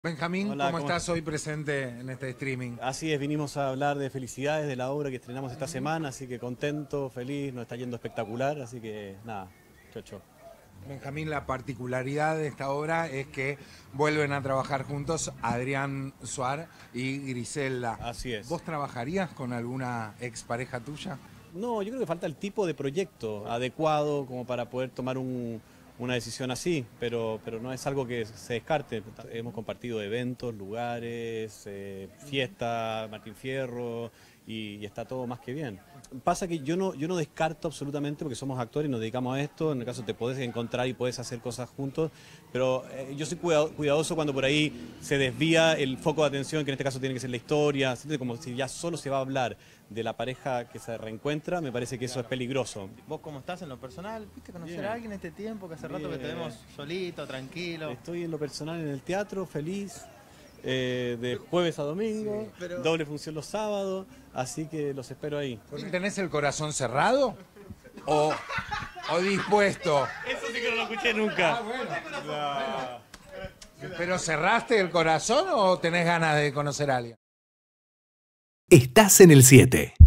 Benjamín, Hola, ¿cómo estás hoy presente en este streaming? Así es, vinimos a hablar de felicidades de la obra que estrenamos esta semana, así que contento, feliz, nos está yendo espectacular, así que nada, chocho. Benjamín, la particularidad de esta obra es que vuelven a trabajar juntos Adrián Suar y Griselda. Así es. ¿Vos trabajarías con alguna expareja tuya? No, yo creo que falta el tipo de proyecto adecuado como para poder tomar una decisión así, pero no es algo que se descarte. Hemos compartido eventos, lugares, fiesta, Martín Fierro y está todo más que bien. Pasa que yo no descarto absolutamente porque somos actores y nos dedicamos a esto, en el caso te podés encontrar y podés hacer cosas juntos, pero yo soy cuidadoso cuando por ahí se desvía el foco de atención, que en este caso tiene que ser la historia, como si ya solo se va a hablar de la pareja que se reencuentra, me parece que eso es peligroso. ¿Vos cómo estás en lo personal? ¿Viste conocer Bien. a alguien este tiempo que hace rato que te vemos solito, tranquilo? Estoy en lo personal en el teatro, feliz, de jueves a domingo, Sí, pero- doble función los sábados, así que los espero ahí. ¿Tenés el corazón cerrado o dispuesto? Eso sí que no lo escuché nunca. ¿Pero cerraste el corazón o tenés ganas de conocer a alguien? Estás en el 7.